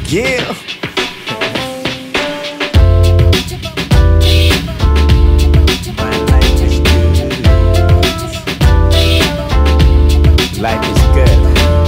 Yeah. Life is good.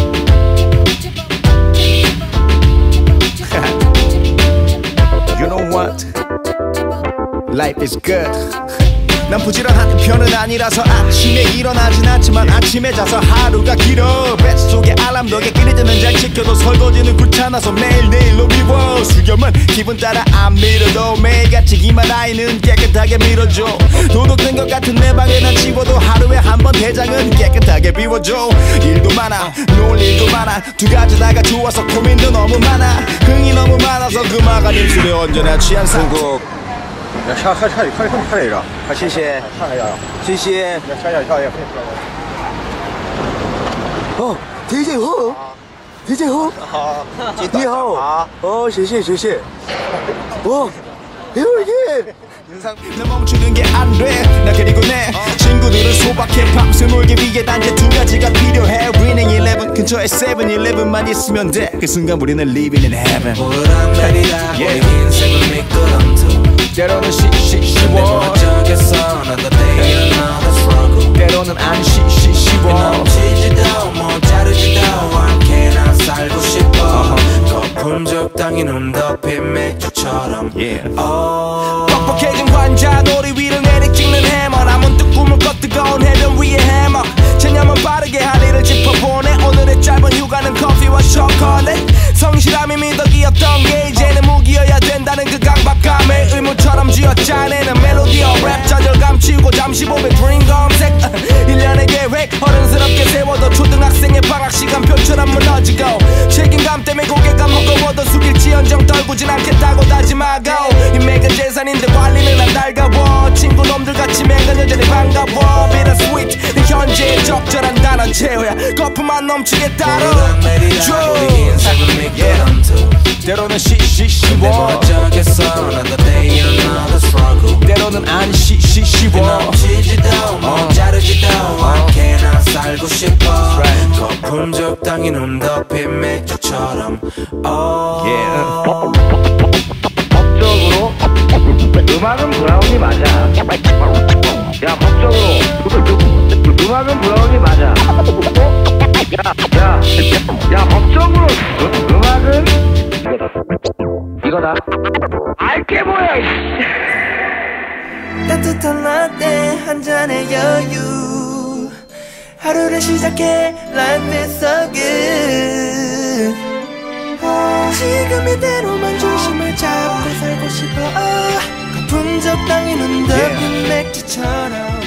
You know what? Life is good. 난 부지런한 편은 아니라서 아침에 일어나진 않지만 아침에 자서 하루가 길어 뱃속에 알람 덕에 끼리드는 잘 지켜도 설거지는 귀찮아서 매일내일로 미워 수염은 기분 따라 안 밀어도 매일같이 이마라인은 깨끗하게 밀어줘 도둑된 것 같은 내 방에 난 치워도 하루에 한 번 대장은 깨끗하게 비워줘 일도 많아 놀 일도 많아 두 가지 다가 좋아서 고민도 너무 많아 흥이 너무 많아서 그 마가 입술에 언제나 취한 상국 差一个，谢谢，谢谢。哦，提醒好，提醒好，好，你好，哦，谢谢。哦，有耶。 나 멈추는 게 안 돼. 나 그리고 내 친구들은 소박해 밤새 놀기 위해 단지 두 가지가 필요해. Winning 11 근처에 7-Eleven만 있으면 돼. 그 순간 우리는 living in heaven. Yeah. 우리 인생은 미끄럼틀. 때로는 쉬워. 어쩌겠어. Another day, another struggle. 때로는 안 쉬워. 넘치지도 못 자르지도 않게 난 살고 싶어. 거품 적당히 눈 덮인 맥주처럼. Yeah. 뻑뻑해진 환자 놀이 위를 내리 찍는 해머 나 문득 꿈을 꿔 뜨거운 해변 위에 해머 체념은 빠르게 할 일을 짚어보네 오늘의 짧은 휴가는 커피와 초콜릿 성실함이 미덕이었던 게 이제는 무기여야 된다는 그 강박감에 의무처럼 쥐어짜내는 멜로디어 랩 좌절감 치우고 잠시 보면 드림 검색 1년의 계획 어른스럽게 세워도 초등학생의 방학시간 표처럼 무너지고 책임감 때문에 고개가 무거워도 숙일지언정 떨구진 않겠다고 다짐하고 인맥은 재산인데 관리는 안 달가워 친구 놈들같이 맹은 여전히 반가워 bittersweet 현재의 적절한 단어 제어야 거품만 넘치게 따로 줘 때로는 쉬워 어쩌겠어 another day another struggle 때로는 안 쉬워 넘치지도 못 자르지도 않게 난 살고 싶어 거품 적당히 눈 덮인 맥주처럼 법적으로 음악은 브라운이 맞아. 야 법적으로 음악은 브라운이 맞아. 야 법적으로 음악은 이거다. 알게 뭐야. 따뜻한 라떼 한 잔의 여유 하루를 시작해 Life is so good 지금 이대로만 중심을 잡고 살고 싶어 거품 적당히 눈 덮인 맥주처럼